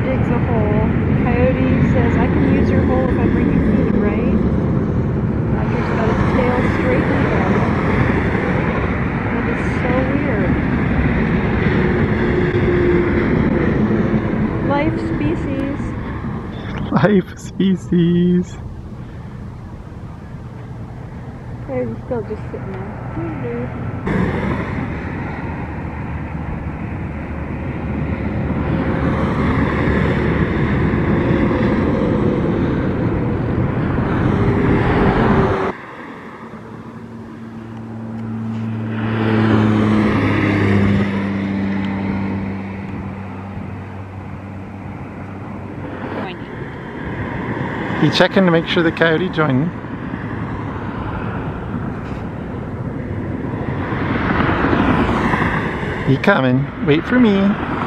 digs a hole. Coyote says, I can use your hole if I bring you food, right? Badger's got his tail straight ahead. That is so weird. Life species. Life species. Coyote's still just sitting there. You checking to make sure the coyote joined? He coming. Wait for me.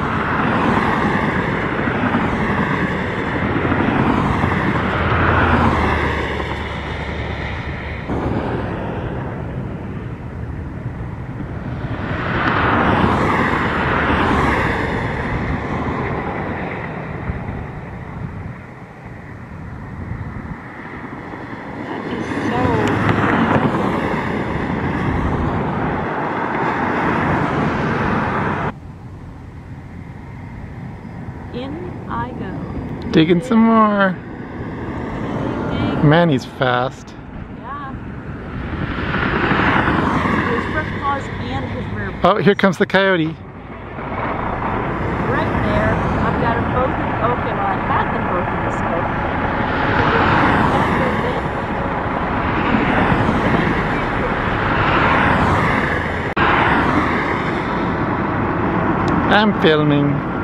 In I go. Digging some more. Dig. Man, he's fast. Yeah. His front paws and his rear paws. Oh, here comes the coyote. Right there. I've got them both. Okay, well, I had them both in the scope. I'm filming.